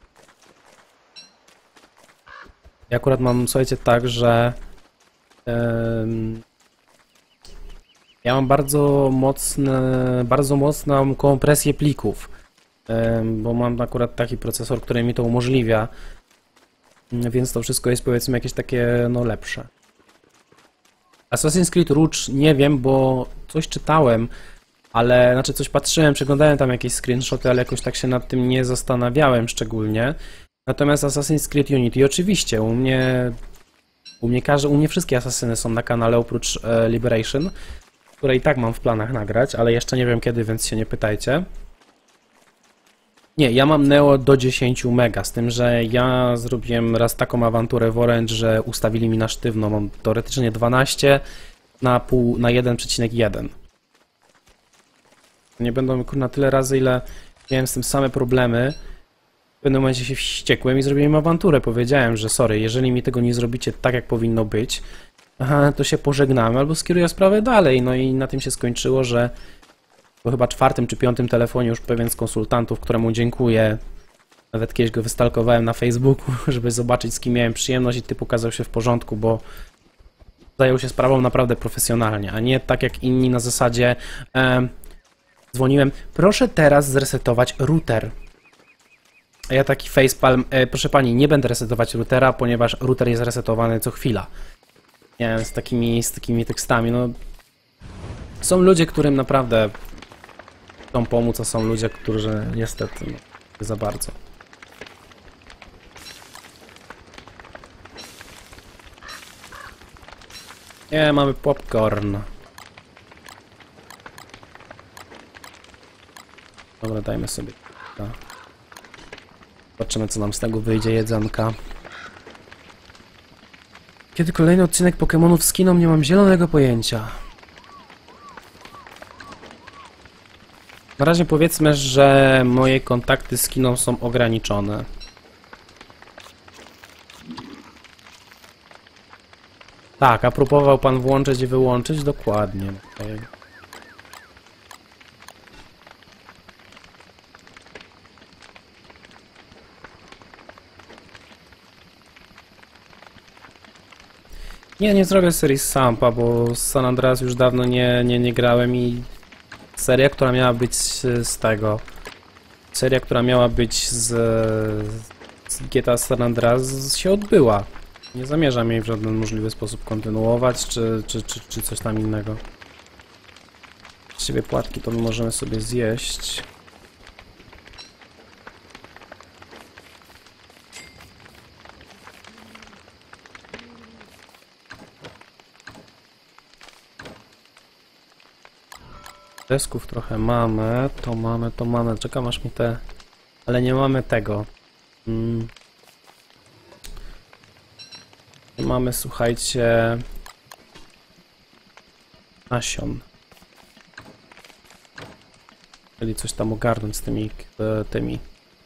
Ja akurat mam, słuchajcie, tak, że ja mam bardzo mocną kompresję plików, bo mam akurat taki procesor, który mi to umożliwia, więc to wszystko jest, powiedzmy, jakieś takie, no, lepsze. Assassin's Creed Rouge nie wiem, bo coś czytałem, ale, znaczy coś patrzyłem, przeglądałem tam jakieś screenshoty, ale jakoś tak się nad tym nie zastanawiałem szczególnie. Natomiast Assassin's Creed Unity oczywiście, u mnie wszystkie asasyny są na kanale oprócz Liberation, które i tak mam w planach nagrać, ale jeszcze nie wiem kiedy, więc się nie pytajcie. Nie, ja mam Neo do 10 mega, z tym, że ja zrobiłem raz taką awanturę w Orange, że ustawili mi na sztywno, mam teoretycznie 12 na 1,1. Nie będą na tyle razy, ile miałem z tym same problemy. W pewnym momencie się wściekłem i zrobiłem awanturę. Powiedziałem, że sorry, jeżeli mi tego nie zrobicie tak, jak powinno być, to się pożegnamy albo skieruję sprawę dalej. No i na tym się skończyło, że po chyba 4. czy 5. telefonie już pewien z konsultantów, któremu dziękuję, nawet kiedyś go wystalkowałem na Facebooku, żeby zobaczyć, z kim miałem przyjemność, i typ okazał się w porządku, bo zajął się sprawą naprawdę profesjonalnie, a nie tak jak inni na zasadzie dzwoniłem, proszę teraz zresetować router. A ja taki facepalm, proszę pani, nie będę resetować routera, ponieważ router jest resetowany co chwila. Nie wiem, z takimi tekstami, no. Są ludzie, którym naprawdę chcą pomóc, a są ludzie, którzy niestety nie za bardzo. Nie, mamy popcorn. Dobra, dajmy sobie. Zobaczymy, co nam z tego wyjdzie, jedzonka. Kiedy kolejny odcinek Pokémonów skiną, nie mam zielonego pojęcia. Na razie powiedzmy, że moje kontakty z kiną są ograniczone. Tak, a próbował pan włączyć i wyłączyć? Dokładnie. Okay. Nie zrobię serii z Sampa, bo z San Andreas już dawno nie grałem i seria, która miała być z tego... Seria, która miała być z GTA San Andreas się odbyła. Nie zamierzam jej w żaden możliwy sposób kontynuować, czy coś tam innego. Właściwie płatki to my możemy sobie zjeść. Desków trochę mamy, to mamy. Czekam aż mi te... Ale nie mamy tego. Nie mamy, słuchajcie... nasion. Czyli coś tam ogarnąć z tymi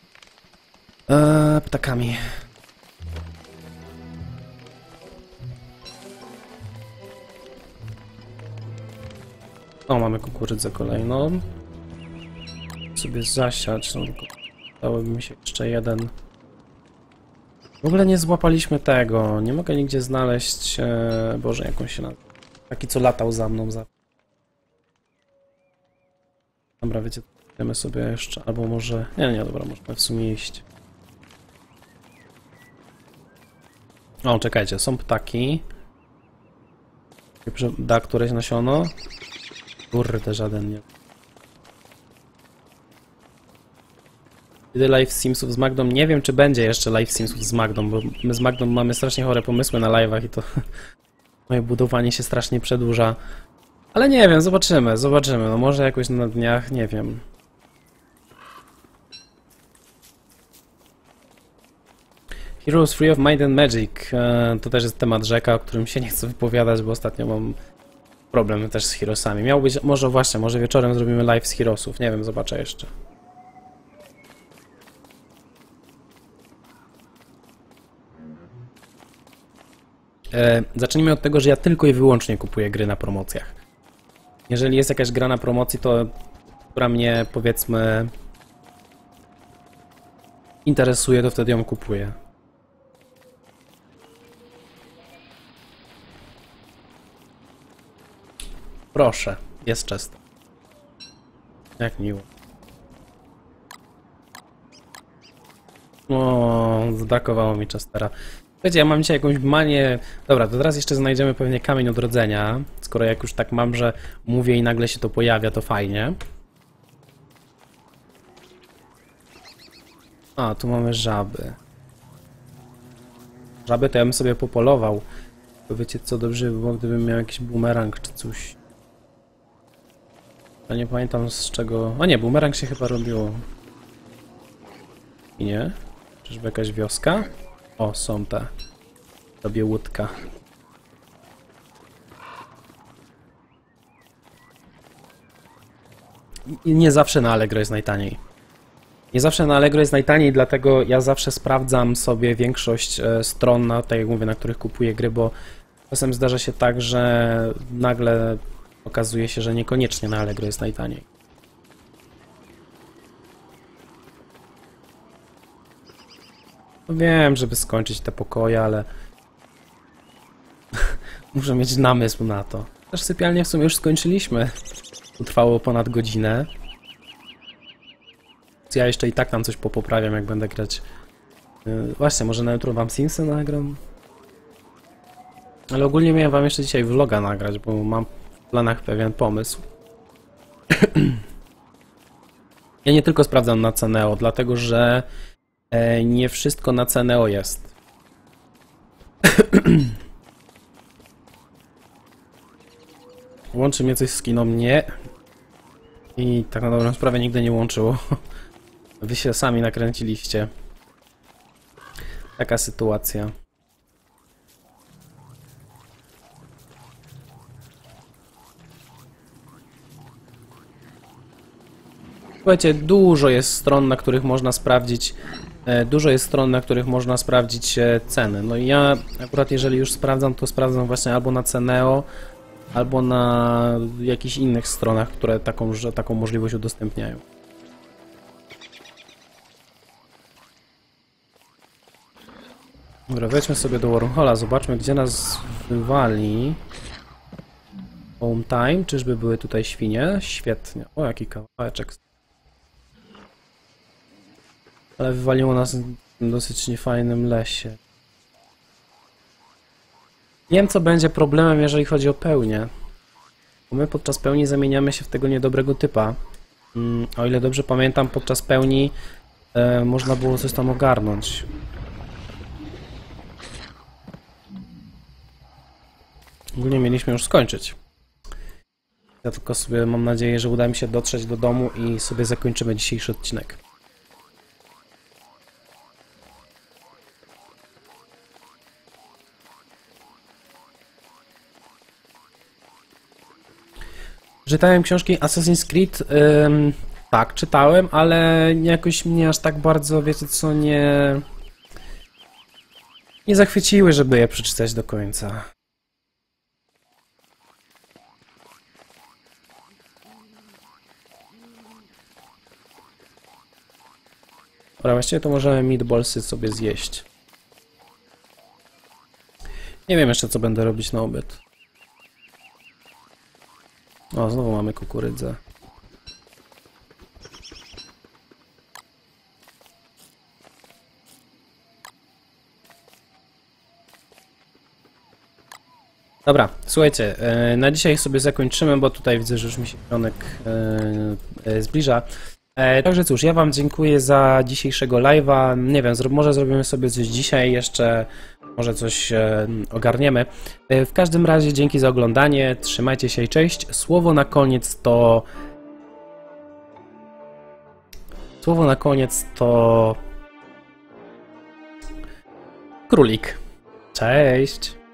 ptakami. O, mamy kukurydzę kolejną. Sobie zasiać, no tylko dałoby mi się jeszcze jeden. W ogóle nie złapaliśmy tego, nie mogę nigdzie znaleźć, Boże, jakąś się nazywa. Taki, co latał za mną. Dobra, wiecie, idziemy sobie jeszcze, albo może... Nie, dobra, możemy w sumie iść. O, czekajcie, są ptaki. Da któreś nasiono? Kurde, żaden nie. Kiedy live Simsów z Magdą? Nie wiem, czy będzie jeszcze live Simsów z Magdą, bo my z Magdą mamy strasznie chore pomysły na live'ach i to moje budowanie się strasznie przedłuża. Ale nie wiem, zobaczymy. No może jakoś na dniach, nie wiem. Heroes Free of Might and Magic. To też jest temat rzeka, o którym się nie chcę wypowiadać, bo ostatnio mam problem też z Heroesami. Miał być, może wieczorem zrobimy live z Heroesów. Nie wiem, zobaczę jeszcze. Zacznijmy od tego, że ja tylko i wyłącznie kupuję gry na promocjach. Jeżeli jest jakaś gra na promocji, która mnie, powiedzmy, interesuje, to wtedy ją kupuję. Proszę, jest czysto. Jak miło. O, zbrakowało mi Chestera. Słuchajcie, ja mam dzisiaj jakąś manię... Dobra, to teraz jeszcze znajdziemy pewnie kamień odrodzenia. Skoro jak już tak mam, że mówię i nagle się to pojawia, to fajnie. A, tu mamy żaby. Żaby to ja bym sobie popolował. Bo wiecie co, dobrze by było, gdybym miał jakiś bumerang czy coś. Ja nie pamiętam z czego... O nie, bumerang się chyba robiło. I nie? Czyżby jakaś wioska? O, są te. Robię łódka. I nie zawsze na Allegro jest najtaniej. Nie zawsze na Allegro jest najtaniej, dlatego ja zawsze sprawdzam sobie większość stron, tak jak mówię, na których kupuję gry, bo czasem zdarza się tak, że nagle okazuje się, że niekoniecznie na Allegro jest najtaniej. Wiem, żeby skończyć te pokoje, ale muszę mieć namysł na to. Też sypialnię w sumie już skończyliśmy. Trwało ponad godzinę. Ja jeszcze i tak tam coś poprawiam, jak będę grać. Właśnie, może na jutro wam Simsy nagram? Ale ogólnie miałem wam jeszcze dzisiaj vloga nagrać, bo mam w planach pewien pomysł. Ja nie tylko sprawdzam na Ceneo, dlatego że nie wszystko na Ceneo jest. Łączy mnie coś z kiną? Nie. I tak na dobrą sprawę nigdy nie łączyło. Wy się sami nakręciliście. Taka sytuacja. Słuchajcie, dużo jest stron, na których można sprawdzić Dużo jest stron, na których można sprawdzić ceny. No i ja akurat jeżeli już sprawdzam, to sprawdzam właśnie albo na Ceneo, albo na jakichś innych stronach, które taką możliwość udostępniają. Dobra, wejdźmy sobie do Wormhola, zobaczmy gdzie nas wywali. Home time, czyżby były tutaj świnie? Świetnie. O, jaki kawałeczek. Ale wywaliło nas w dosyć niefajnym lesie. Nie wiem, co będzie problemem, jeżeli chodzi o pełnię. Bo my podczas pełni zamieniamy się w tego niedobrego typa. O ile dobrze pamiętam, podczas pełni można było coś tam ogarnąć. Ogólnie mieliśmy już skończyć. Ja tylko sobie mam nadzieję, że uda mi się dotrzeć do domu i sobie zakończymy dzisiejszy odcinek. Czytałem książki Assassin's Creed, tak, czytałem, ale jakoś mnie aż tak bardzo, wiecie co, nie zachwyciły, żeby je przeczytać do końca. Dobra, właściwie to możemy meatballsy sobie zjeść. Nie wiem jeszcze, co będę robić na obiad. O, znowu mamy kukurydzę. Dobra, słuchajcie, na dzisiaj sobie zakończymy, bo tutaj widzę, że już mi się dzwonek zbliża. Także cóż, ja wam dziękuję za dzisiejszego live'a. Nie wiem, może zrobimy sobie coś dzisiaj jeszcze, może coś ogarniemy. W każdym razie dzięki za oglądanie, trzymajcie się i cześć. Słowo na koniec to królik. Cześć!